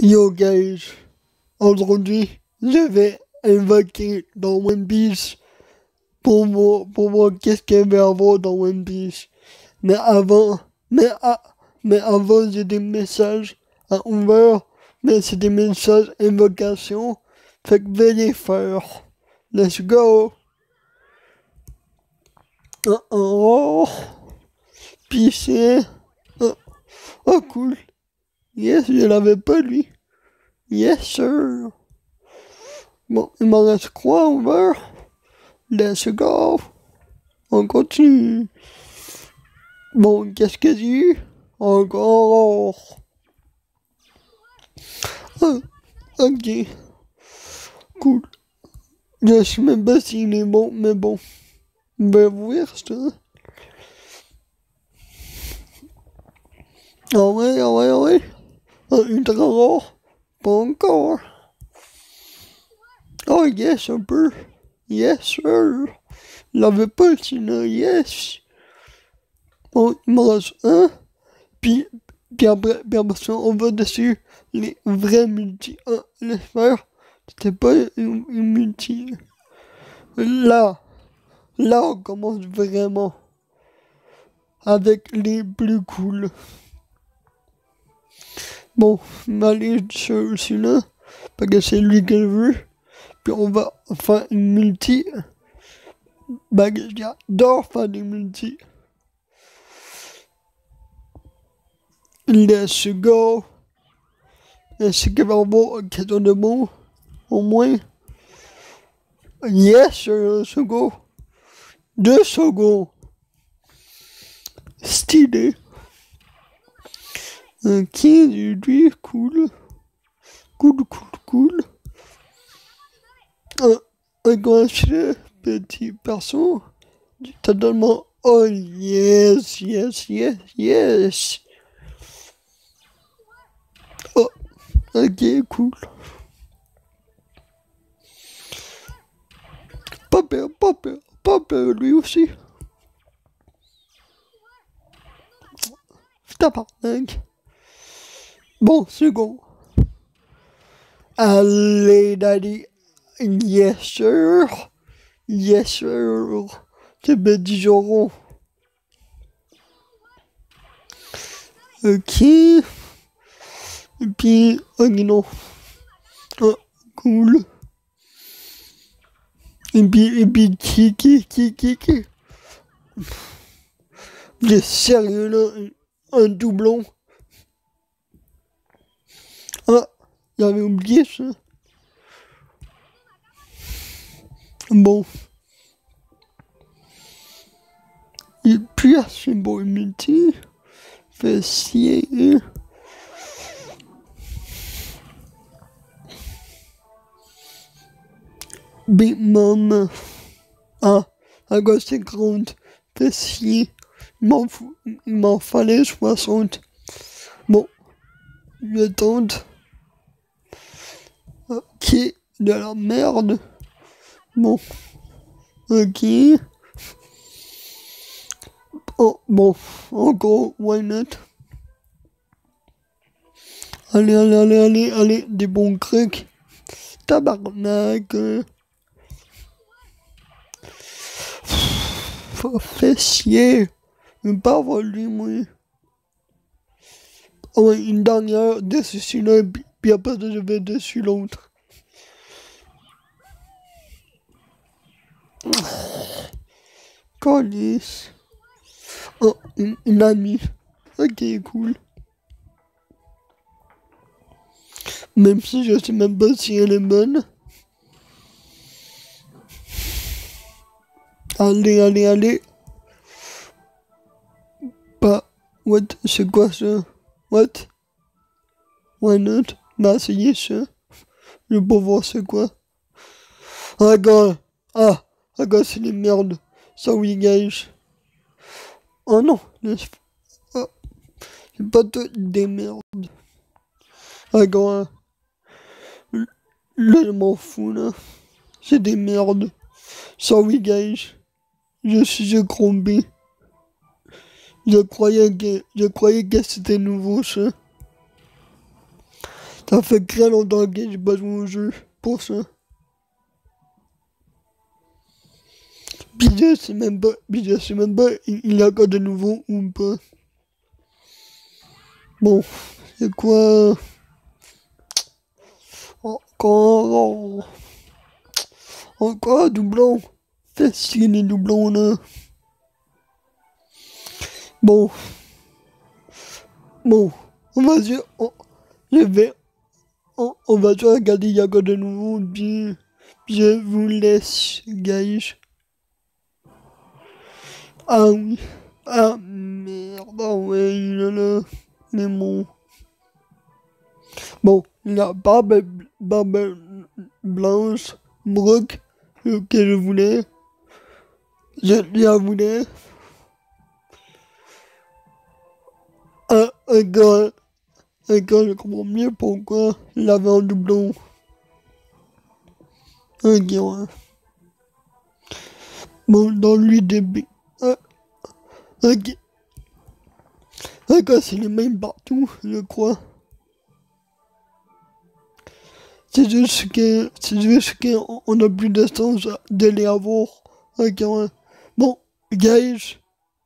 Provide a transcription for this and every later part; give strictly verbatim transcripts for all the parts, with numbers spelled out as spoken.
Yo guys, aujourd'hui je vais invoquer dans One Piece pour voir, pour voir qu'est-ce qu'il va y avoir dans One Piece. Mais avant, mais, à, mais avant j'ai des messages à ouvrir, mais c'est des messages invocation, fait que veuillez faire. Let's go! Oh oh! Puis c'est... Oh, oh cool! Yes, je l'avais pas lui! Yes sir! Bon, il m'en reste quoi ouvert? Let's go! On continue! Bon, qu'est-ce que j'ai eu? Encore! Ah, ok. Cool. Je sais même pas s'il est bon, mais bon. On va voir ça. Ah ouais, ah ouais, ah ouais. Un ultra rare. Pas encore. Oh yes, un peu. Yes sir. Il l'avait pas sinon, yes. Bon, il m'en reste un. Puis, puis après, puis après ça, on va dessus les vrais multi. Ah, j'espère. C'était pas une, une multi. Là, là, on commence vraiment avec les plus cool. Bon, m'aller sur celui-là, parce que c'est lui que je veux. Puis on va faire une multi. Bah, j'adore faire des multi. Let's go. Est-ce qu'il va y avoir une question de mots? Au moins. Yes, un second. Deux secondes. Stylé. Ok, lui, cool. Cool, cool, cool. Un, un grand petit perso. Totalement. Oh yes, yes, yes, yes. Oh, ok, cool. Pas peur, pas peur, pas peur, lui aussi. Tabarnak. Bon, second. Allez, daddy. Yes, sir. Yes, sir. C'est bien dix euros. Ok. Et puis, oh non. Oh, cool. Et puis, et puis, qui, qui, qui, qui, qui. Vous êtes sérieux là? Un doublon? Ah, j'avais oublié ça. Bon. Et puis, c'est beau multi. Fait chier. Big Mom. Ah, à gauche cinquante. Fait chier. Il m'en fout. Il m'en fallait soixante. Bon. Je tente. Ok. De la merde. Bon. Ok. Oh, bon. Encore. Why not? Allez, allez, allez, allez, allez. Des bons cracks. Tabarnak. Fait chier. Je veux pas avoir lui, moi. Oh, ouais, une dernière dessus celui-là, puis après je vais dessus l'autre. Calice. Oh, une, une amie. Ok, cool. Même si je sais même pas si elle est bonne. Allez, allez, allez. Bah, what? C'est quoi ça? What? Why not? Bah, c'est yes, ça. Je veux pas voir c'est quoi. Ah, gars. Ah, ah, gars, c'est les merdes. Sorry, guys. Oh non. Oh, c'est pas toutes des merdes. Ah, gars. Là, je m'en fous, là. C'est des merdes. Sorry, guys. Je suis trompé. Je croyais que, je croyais que c'était nouveau, ça. Ça fait très longtemps que j'ai pas joué au jeu pour ça. Puis je sais même pas, puis je sais même pas il il y a encore de nouveau ou pas. Bon, c'est quoi encore? Encore doublon. Qu'est-ce qu'il y a des doublons là? Bon, bon, on va dire, on, je vais, on, on va se regarder il y a encore de nouveau, puis je vous laisse, guys. Ah oui, ah merde, ah ouais, là là, mais bon. Bon, la barbe, barbe blanche, Brooke, euh, que je voulais, je la voulais. Un, un gars, un gars, je comprends mieux pourquoi il avait un doublon. Un gars, ouais. Bon, dans lui, début, un, un gars, un gars, c'est les mêmes partout, je crois. C'est juste que, c'est juste qu'on a plus de chance de les avoir. Ok, ouais. Bon, guys,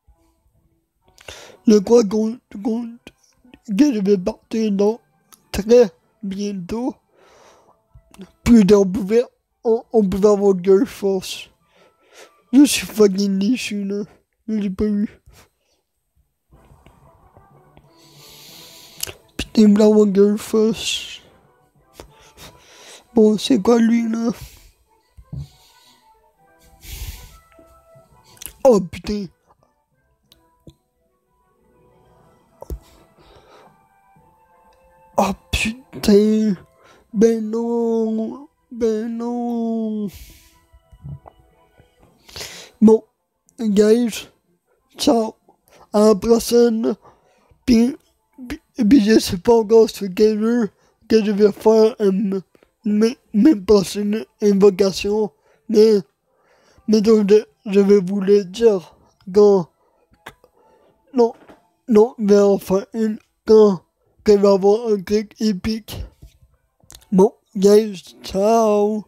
je crois qu'on, qu'on, que je vais partir dans très bientôt. Plus on pouvait, on, on pouvait avoir Girl Force. Je suis fucking déçu, là. Je l'ai pas eu. Putain, je voulais avoir Girl Force. Bon, c'est quoi lui, là? Oh, putain. Oh, putain. Ben non. Ben non. Bon, guys. Ciao. À la prochaine. Puis, puis, puis je sais pas encore ce que je, que je vais faire euh, mes, mes prochaines invocations. Mais, mais donc, je, je vais vous le dire quand, non, non, je vais en faire une quand, quand il va y avoir un truc épique. Bon, guys, ciao!